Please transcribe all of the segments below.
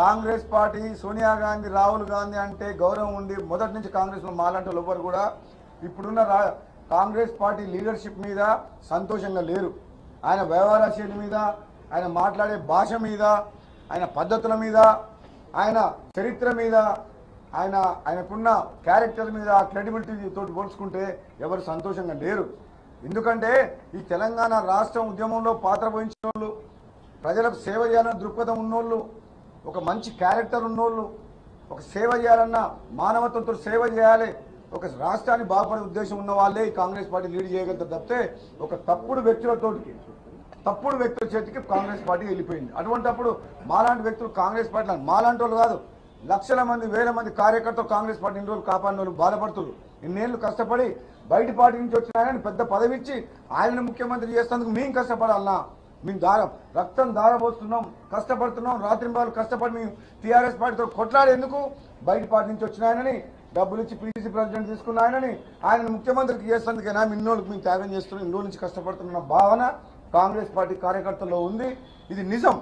Congress party Sonia Gandhi Rahul Gandhi అంటే గౌరవం ఉండి మొదటి నుంచి కాంగ్రెస్లో మాలాంటి ఎవ్వరు కూడా ఇప్పుడున్న కాంగ్రెస్ పార్టీ లీడర్షిప్ మీద సంతోషంగా లేరు. ఆయన వ్యవహార శైలి మీద, ఆయన మాట్లాడే భాష మీద, ఆయన పద్ధతుల మీద, ఆయన చరిత్ర మీద, ఆయనకున్న క్యారెక్టర్ మీద, క్రెడిబిలిటీ తోటి పోల్చుకుంటే ఎవరు సంతోషంగా లేరు. ఎందుకంటే ఈ తెలంగాణ రాష్ట్రం ఉద్యమంలో పాత్ర వహించిన వాళ్ళు, ప్రజలకు సేవ చేయాలన్న దృక్పథం ఉన్నోళ్ళు, ఒక మంచి క్యారెక్టర్ ఉన్నోళ్ళు, ఒక సేవ చేయాలన్న మానవత్వంతో సేవ చేయాలి, ఒక రాష్ట్రాన్ని బాగుపడే ఉద్దేశం ఉన్న వాళ్ళే ఈ కాంగ్రెస్ పార్టీ లీడ్ చేయగలుగుతారు తప్పితే ఒక తప్పుడు వ్యక్తుల చేతికి కాంగ్రెస్ పార్టీ వెళ్ళిపోయింది. అటువంటిప్పుడు మాలాంటి వ్యక్తులు కాంగ్రెస్ పార్టీ మాలాంటి వాళ్ళు కాదు, లక్షల మంది వేల మంది కార్యకర్తలు కాంగ్రెస్ పార్టీ ఇన్ని రోజులు కాపాడిన వాళ్ళు బాధపడుతున్నారు. ఇన్నేళ్లు కష్టపడి బయట పార్టీ నుంచి వచ్చిన ఆయన పెద్ద పదవి ఇచ్చి ఆయనను ముఖ్యమంత్రి చేసేందుకు మేము కష్టపడాలన్నా, మేము రక్తం దారబోస్తున్నాం, కష్టపడుతున్నాం, రాత్రింబాలు కష్టపడి మేము టీఆర్ఎస్ పార్టీతో కొట్లాడేందుకు బయట పార్టీ నుంచి వచ్చిన ఆయనని డబ్బులు ఇచ్చి పీసీసీ ప్రెసిడెంట్ తీసుకున్న ఆయనను ముఖ్యమంత్రికి చేసేందుకైనా ఇన్నోళ్ళకి మేము త్యాగం చేస్తున్నాం, ఇన్నోళ్ళ నుంచి కష్టపడుతున్న భావన కాంగ్రెస్ పార్టీ కార్యకర్తల్లో ఉంది. ఇది నిజం.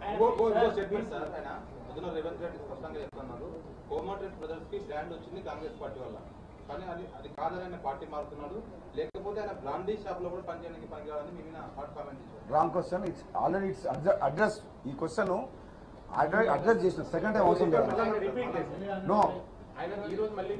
కానీ అది కాదని పార్టీ మారుతున్నాడు, లేకపోతే ఆయన బ్రాండీ షాప్ లో కూడా పనిచేయడానికి పనిచేయాలని మీ మీద హాట్ కామెంట్ చేశారు. Wrong question. It's already it's address. ఈ క్వశ్చన్ అడ్రస్ చేసిన సెకండ్ టైం అవసరం లేదు. నో, ఆయన ఈ రోజు మళ్ళీ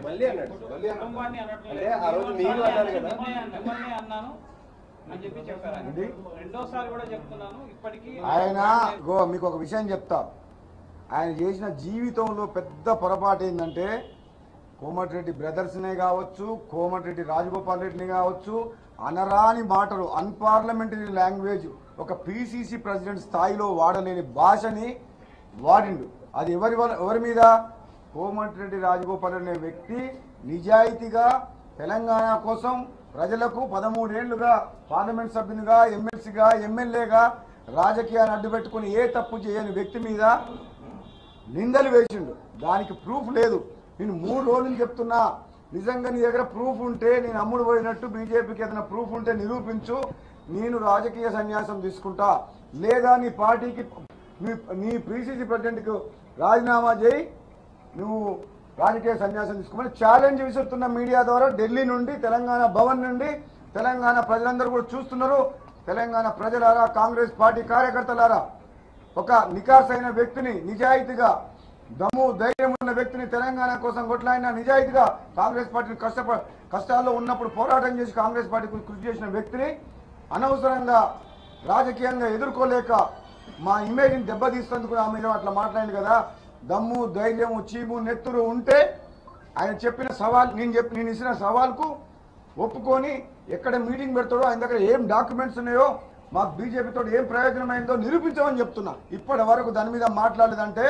ఆయన మీకు ఒక విషయం చెప్తా. ఆయన చేసిన జీవితంలో పెద్ద పొరపాటు ఏంటంటే కోమటిరెడ్డి బ్రదర్స్నే కావచ్చు, కోమటిరెడ్డి రాజగోపాల్ రెడ్డిని కావచ్చు, అనరాని మాటలు, అన్పార్లమెంటరీ లాంగ్వేజ్, ఒక పీసీసీ ప్రెసిడెంట్ స్థాయిలో వాడలేని భాషని వాడిండు. అది ఎవరి మీద? కోమటిరెడ్డి రాజగోపాల్ అనే వ్యక్తి నిజాయితీగా తెలంగాణ కోసం ప్రజలకు 13 ఏళ్లుగా పార్లమెంట్ సభ్యునిగా, ఎమ్మెల్సీగా, ఎమ్మెల్యేగా రాజకీయాన్ని అడ్డుపెట్టుకుని ఏ తప్పు చేయని వ్యక్తి మీద నిందలు వేసిండు. దానికి ప్రూఫ్ లేదు. నేను 3 రోజులు చెప్తున్నా, నిజంగా నీ దగ్గర ప్రూఫ్ ఉంటే, నేను అమ్ముడు పోయినట్టు బీజేపీకి ఏదైనా ప్రూఫ్ ఉంటే నిరూపించు, నేను రాజకీయ సన్యాసం తీసుకుంటా, లేదా నీ పార్టీకి నీ పీసీసీ ప్రెసిడెంట్కు రాజీనామా చేయి, నువ్వు రాజకీయ సన్యాసం తీసుకోమని ఛాలెంజ్ విసురుతున్న మీడియా ద్వారా ఢిల్లీ నుండి, తెలంగాణ భవన్ నుండి తెలంగాణ ప్రజలందరూ కూడా చూస్తున్నారు. తెలంగాణ ప్రజలారా, కాంగ్రెస్ పార్టీ కార్యకర్తలారా, ఒక నికాసైన వ్యక్తిని, నిజాయితీగా దమ్ము ధైర్యం ఉన్న వ్యక్తిని, తెలంగాణ కోసం కొట్లాడిన నిజాయితీగా కాంగ్రెస్ పార్టీని కష్టాల్లో ఉన్నప్పుడు పోరాటం చేసి కాంగ్రెస్ పార్టీకి కృషి చేసిన వ్యక్తిని అనవసరంగా రాజకీయంగా ఎదుర్కోలేక మా ఇమేజ్ని దెబ్బతీసేందుకు ఆమె అట్లా మాట్లాడింది కదా. దమ్ము ధైర్యము చీము నెత్తురు ఉంటే ఆయన చెప్పిన సవాల్, నేను ఇచ్చిన సవాల్కు ఒప్పుకొని ఎక్కడ మీటింగ్ పెడతాడో, ఆయన దగ్గర ఏం డాక్యుమెంట్స్ ఉన్నాయో, మాకు బీజేపీతో ఏం ప్రయోజనమైందో నిరూపించమని చెప్తున్నా. ఇప్పటి వరకు దాని మీద మాట్లాడలేదంటే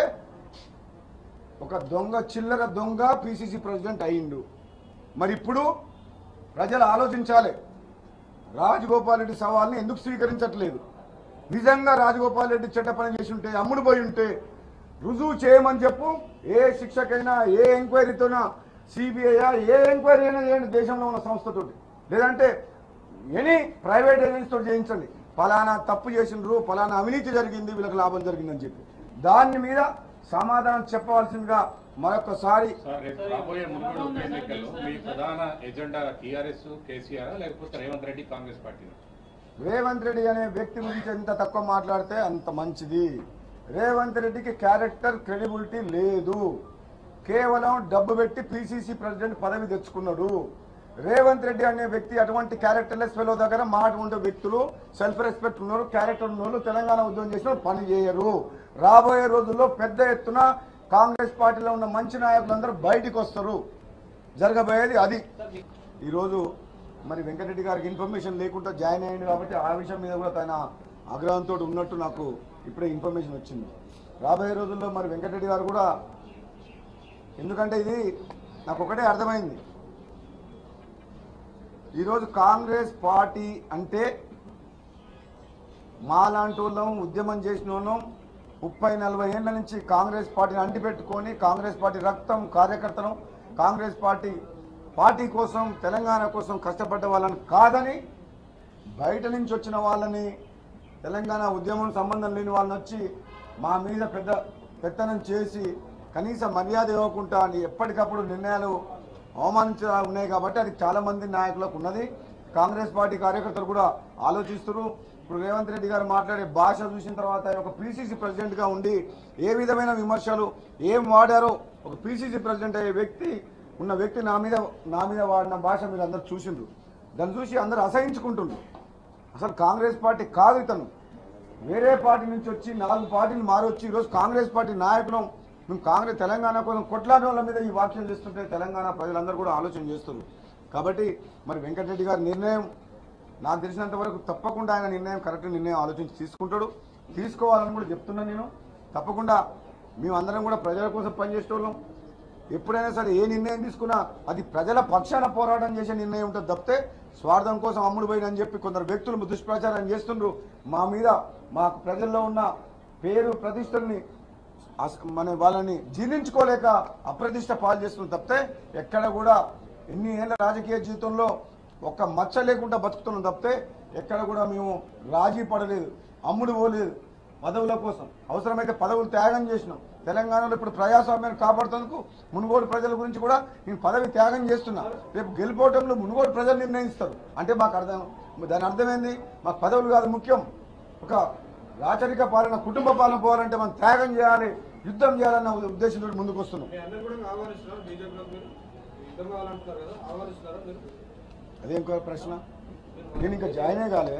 ఒక దొంగ, చిల్లర దొంగ పీసీసీ ప్రెసిడెంట్ అయ్యిండు. మరి ఇప్పుడు ప్రజలు ఆలోచించాలి, రాజగోపాల్ రెడ్డి సవాల్ని ఎందుకు స్వీకరించట్లేదు? నిజంగా రాజగోపాల్ రెడ్డి చెడ్డ పని చేసి ఉంటే, అమ్ముడు పోయి ఉంటే రుజువు చేయమని చెప్పు. ఏ శిక్షకైనా, ఏ ఎంక్వైరీతోనా, సిబిఐ ఏ ఎంక్వైరీ అయినా చేయండి దేశంలో ఉన్న సంస్థతోటి, లేదంటే ఎనీ ప్రైవేట్ ఏజెన్సీతో చేయించండి. ఫలానా తప్పు చేసినారు, ఫలానా అవినీతి జరిగింది, వీళ్ళకి లాభం జరిగిందని చెప్పి దాని మీద సమాధానం చెప్పవలసిందిగా మరొకసారి. రాబోయే మున్ముందు ఉప ఎన్నికల్లో మీ ప్రధాన ఎజెండా టీఆర్ఎస్, కేసీఆర్ లేకపోతే రేవంత్ రెడ్డి కాంగ్రెస్ పార్టీ? రేవంత్ రెడ్డి అనే వ్యక్తి గురించి ఎంత తక్కువ మాట్లాడితే అంత మంచిది. రేవంత్ రెడ్డికి క్యారెక్టర్, క్రెడిబిలిటీ లేదు. కేవలం డబ్బు పెట్టి పీసీసీ ప్రెసిడెంట్ పదవి తెచ్చుకున్నాడు. రేవంత్ రెడ్డి అనే వ్యక్తి అటువంటి క్యారెక్టర్లెస్ ఫెలో దగ్గర మాట ఉండే వ్యక్తులు, సెల్ఫ్ రెస్పెక్ట్ ఉన్నారు, క్యారెక్టర్ ఉన్నోళ్ళు తెలంగాణ ఉద్యమం చేసిన పని చేయరు. రాబోయే రోజుల్లో పెద్ద ఎత్తున కాంగ్రెస్ పార్టీలో ఉన్న మంచి నాయకులందరూ బయటికి వస్తారు. జరగబోయేది అది. ఈరోజు మరి వెంకటరెడ్డి గారికి ఇన్ఫర్మేషన్ లేకుండా జాయిన్ అయ్యింది కాబట్టి ఆ విషయం మీద కూడా తన ఆగ్రహంతో ఉన్నట్టు నాకు ఇప్పుడే ఇన్ఫర్మేషన్ వచ్చింది. రాబోయే రోజుల్లో మరి వెంకటరెడ్డి గారు కూడా, ఎందుకంటే ఇది నాకు ఒకటే అర్థమైంది, ఈరోజు కాంగ్రెస్ పార్టీ అంటే మాలాంటి వాళ్ళం, ఉద్యమం చేసిన వాళ్ళం, 30-40 ఏళ్ల నుంచి కాంగ్రెస్ పార్టీని అంటిపెట్టుకొని కాంగ్రెస్ పార్టీ రక్తం, కార్యకర్తను, కాంగ్రెస్ పార్టీ కోసం, తెలంగాణ కోసం కష్టపడ్డ వాళ్ళని కాదని, బయట నుంచి వచ్చిన వాళ్ళని, తెలంగాణ ఉద్యమం సంబంధం లేని వాళ్ళని వచ్చి మా మీద పెద్ద పెత్తనం చేసి కనీస మర్యాద ఇవ్వకుండా ఎప్పటికప్పుడు నిర్ణయాలు అవమానించ ఉన్నాయి కాబట్టి అది చాలామంది నాయకులకు ఉన్నది. కాంగ్రెస్ పార్టీ కార్యకర్తలు కూడా ఆలోచిస్తున్నారు. ఇప్పుడు రేవంత్ రెడ్డి గారు మాట్లాడే భాష చూసిన తర్వాత ఆయన ఒక పిసిసి ప్రెసిడెంట్గా ఉండి ఏ విధమైన విమర్శలు ఏం వాడారో, ఒక పిసిసి ప్రెసిడెంట్ అయ్యే వ్యక్తి నా మీద వాడిన భాష మీరు అందరు చూసిండ్రు. దాన్ని చూసి అందరూ అసహించుకుంటుండ్రు. అసలు కాంగ్రెస్ పార్టీ కాదు ఇతను, వేరే పార్టీ నుంచి వచ్చి 4 పార్టీలు మారొచ్చి ఈరోజు కాంగ్రెస్ పార్టీ నాయకులు మేము తెలంగాణ కోసం కొట్లాడిన వాళ్ళ మీద ఈ వ్యాఖ్యలు చేస్తుంటే తెలంగాణ ప్రజలందరూ కూడా ఆలోచన చేస్తున్నారు. కాబట్టి మరి వెంకటరెడ్డి గారి నిర్ణయం నాకు తెలిసినంత వరకు తప్పకుండా ఆయన నిర్ణయం కరెక్ట్ నిర్ణయం ఆలోచించి తీసుకుంటాడు. తీసుకోవాలని కూడా చెప్తున్నాను నేను. తప్పకుండా మేమందరం కూడా ప్రజల కోసం పనిచేసేవాళ్ళం. ఎప్పుడైనా సరే ఏ నిర్ణయం తీసుకున్నా అది ప్రజల పక్షాన పోరాటం చేసే నిర్ణయం ఉంటుంది తప్పితే స్వార్థం కోసం అమ్ముడు పోయినని చెప్పి కొందరు వ్యక్తులు దుష్ప్రచారం చేస్తుండ్రు. మా మీద మాకు ప్రజల్లో ఉన్న పేరు ప్రతిష్టల్ని వాళ్ళని జీర్ణించుకోలేక అప్రతిష్ట పాలు చేస్తుంది తప్పితే ఎక్కడ కూడా ఎన్ని ఏళ్ళ రాజకీయ జీవితంలో ఒక్క మచ్చ లేకుండా బతుకుతున్నాం తప్పితే ఎక్కడ కూడా మేము రాజీ పడలేదు, అమ్ముడు పోలేదు. పదవుల కోసం అవసరమైతే పదవులు త్యాగం చేసినాం. తెలంగాణలో ఇప్పుడు ప్రజాస్వామ్యాన్ని కాపాడుతందుకు మునుగోడు ప్రజల గురించి కూడా నేను పదవి త్యాగం చేస్తున్నా. రేపు గెలుపోవటంలో మునుగోడు ప్రజలు నిర్ణయిస్తారు అంటే మాకు దాని అర్థమైంది. మాకు పదవులు కాదు ముఖ్యం. ఒక రాచరిక పాలన, కుటుంబ పాలన పోవాలంటే మనం త్యాగం చేయాలి, యుద్ధం చేయాలన్న ఉద్దేశంతో ముందుకు వస్తున్నాం. అదేం ప్రశ్న? నేను ఇంకా జాయినే కాలే.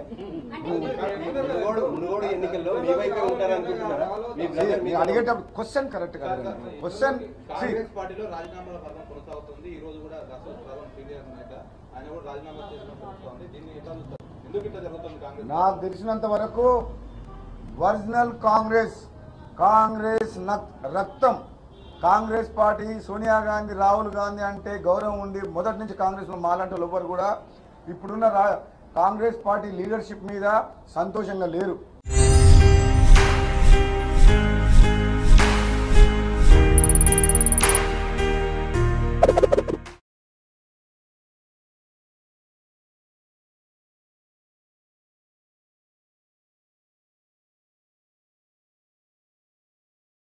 అడిగేటప్పుడు క్వశ్చన్ కరెక్ట్ కాదు. క్వశ్చన్ పార్టీలో రాజీనామాల పర్వం కొనసాగుతుంది. ఈ రోజు కూడా ఆయన కూడా రాజీనామా చేసిన దీన్ని ఎందుకు ఇట్లా జరుగుతుంది? కాంగ్రెస్ నాకు తెలిసినంత వరకు ఒరిజినల్ కాంగ్రెస్ రక్తం కాంగ్రెస్ పార్టీ, సోనియా గాంధీ, రాహుల్ గాంధీ అంటే గౌరవం ఉండి మొదటి నుంచి కాంగ్రెస్లో మాలాంటి ఎవరు కూడా ఇప్పుడున్న కాంగ్రెస్ పార్టీ లీడర్షిప్ మీద సంతోషంగా లేరు.